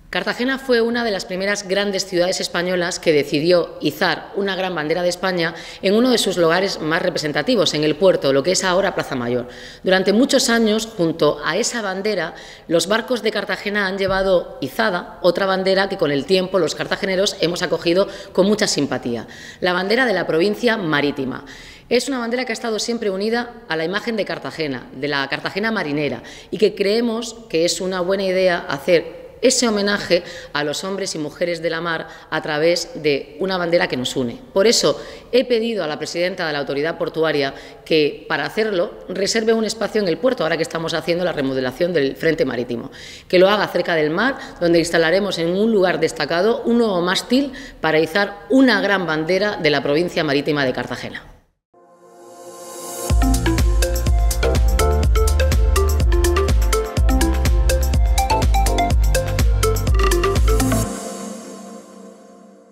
Cartagena fue una de las primeras grandes ciudades españolas que decidió izar una gran bandera de España en uno de sus lugares más representativos, en el puerto, lo que es ahora Plaza Mayor. Durante muchos años, junto a esa bandera, los barcos de Cartagena han llevado izada otra bandera que con el tiempo los cartageneros hemos acogido con mucha simpatía, la bandera de la provincia marítima. Es una bandera que ha estado siempre unida a la imagen de Cartagena, de la Cartagena marinera, y que creemos que es una buena idea hacer ese homenaje a los hombres y mujeres de la mar a través de una bandera que nos une. Por eso he pedido a la presidenta de la Autoridad Portuaria que, para hacerlo, reserve un espacio en el puerto, ahora que estamos haciendo la remodelación del frente marítimo, que lo haga cerca del mar, donde instalaremos en un lugar destacado un nuevo mástil para izar una gran bandera de la provincia marítima de Cartagena.